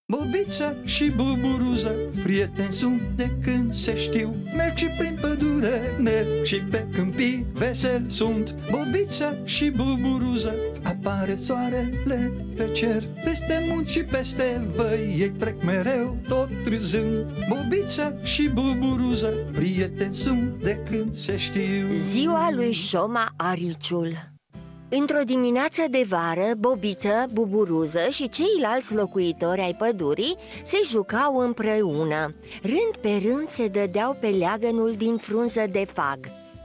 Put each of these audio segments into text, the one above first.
Bobița și Buburuza, prieteni sunt de când se știu. Merg și prin pădure, merg și pe câmpii, veseli sunt. Bobița și Buburuza, apare soarele pe cer. Peste munți și peste văi, ei trec mereu, tot râzând. Bobița și Buburuza, prieteni sunt de când se știu. Ziua lui Șoma Ariciul. Într-o dimineață de vară, Bobiță, Buburuză și ceilalți locuitori ai pădurii se jucau împreună. Rând pe rând se dădeau pe leagănul din frunză de fag.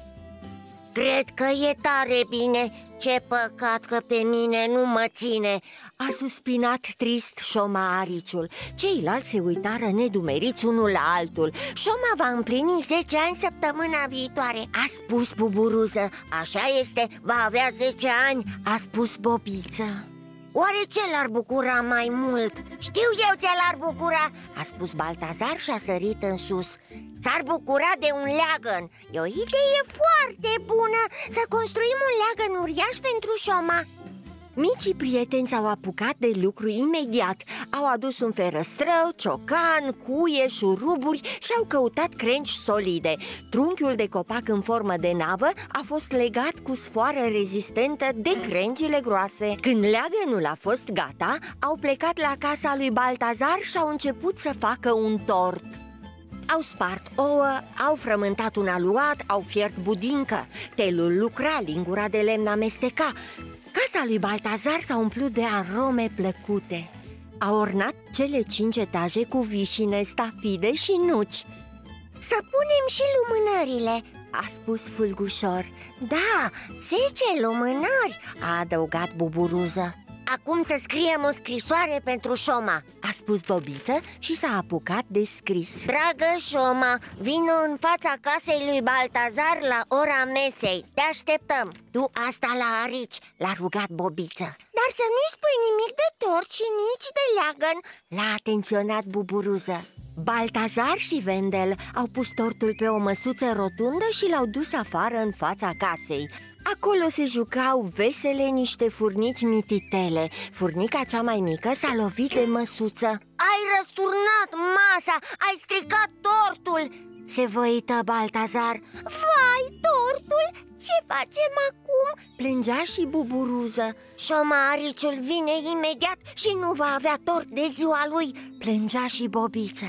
Cred că e tare bine. Ce păcat că pe mine nu mă ține, a suspinat trist Șoma Ariciul. Ceilalți se uitară nedumeriți unul la altul. Șoma va împlini 10 ani săptămâna viitoare, a spus Buburuză. Așa este, va avea 10 ani, a spus Bobiță. Oare ce l-ar bucura mai mult? Știu eu ce l-ar bucura, a spus Baltazar și a sărit în sus. S-ar bucura de un leagăn. E o idee foarte bună să construim un leagăn uriaș pentru Șoma. Micii prieteni s-au apucat de lucru imediat. Au adus un ferăstrău, ciocan, cuie, șuruburi și au căutat crengi solide. Trunchiul de copac în formă de navă a fost legat cu sfoară rezistentă de crengile groase. Când leagănul a fost gata, au plecat la casa lui Baltazar și au început să facă un tort. Au spart ouă, au frământat un aluat, au fiert budincă. Telul lucra, lingura de lemn amesteca. Casa lui Baltazar s-a umplut de arome plăcute. A ornat cele 5 etaje cu vișine, stafide și nuci. Să punem și lumânările, a spus Fulgușor. Da, 10 lumânări, a adăugat Buburuză. Acum să scriem o scrisoare pentru Șoma, a spus Bobiță și s-a apucat de scris. Dragă Șoma, vino în fața casei lui Baltazar la ora mesei. Te așteptăm. Du asta la Arici, l-a rugat Bobiță. Dar să nu-i spui nimic de tort și nici de leagăn, l-a atenționat Buburuză. Baltazar și Vendel au pus tortul pe o măsuță rotundă și l-au dus afară în fața casei. Acolo se jucau vesele niște furnici mititele. Furnica cea mai mică s-a lovit de măsuță. Ai răsturnat masa, ai stricat tortul, se văită Baltazar. Vai, tortul, ce facem acum? Plângea și Buburuză. Șoma Ariciul vine imediat și nu va avea tort de ziua lui, plângea și Bobiță.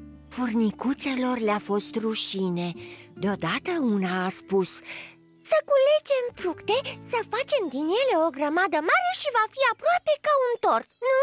Furnicuțelor le-a fost rușine. Deodată una a spus: să culegem fructe, să facem din ele o grămadă mare și va fi aproape ca un tort, nu?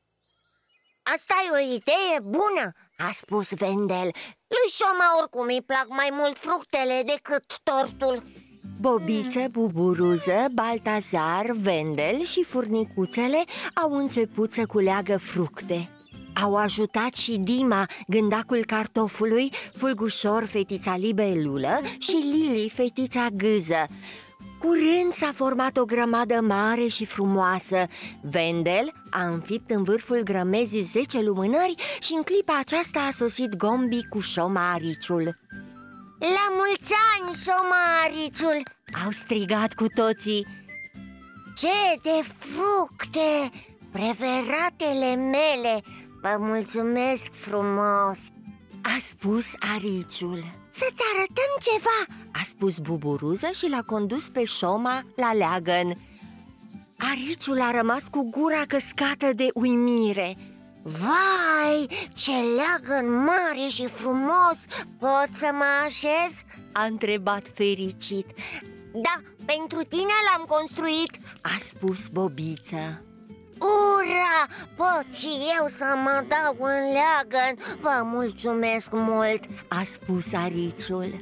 Asta e o idee bună, a spus Vendel. Lui Șoma oricum îi plac mai mult fructele decât tortul. Bobiță, Buburuză, Baltazar, Vendel și furnicuțele au început să culeagă fructe. Au ajutat și Dima, gândacul cartofului, Fulgușor, fetița Libelulă și Lili, fetița Gâză. Curând s-a format o grămadă mare și frumoasă. Vendel a înfipt în vârful grămezii 10 lumânări și în clipa aceasta a sosit Gombi cu Șoma Ariciul. La mulți ani, Șoma Ariciul! Au strigat cu toții. Ce de fructe! Preferatele mele! Vă mulțumesc frumos, a spus Ariciul. Să-ți arătăm ceva, a spus Buburuză și l-a condus pe Șoma la leagăn. Ariciul a rămas cu gura căscată de uimire. Vai, ce leagăn mare și frumos! Pot să mă așez? A întrebat fericit. Da, pentru tine l-am construit, a spus Bobiță. Ura! Pot și eu să mă dau în leagăn. Vă mulțumesc mult, a spus Ariciul.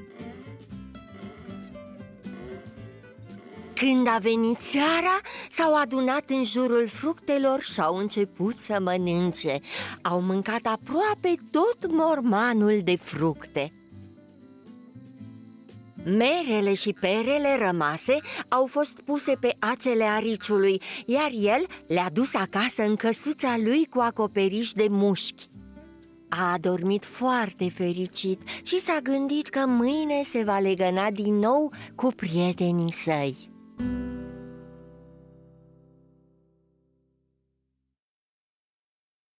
Când a venit seara, s-au adunat în jurul fructelor și au început să mănânce. Au mâncat aproape tot mormanul de fructe. Merele și perele rămase au fost puse pe acele Ariciului, iar el le-a dus acasă în căsuța lui cu acoperiș de mușchi. A adormit foarte fericit și s-a gândit că mâine se va legăna din nou cu prietenii săi.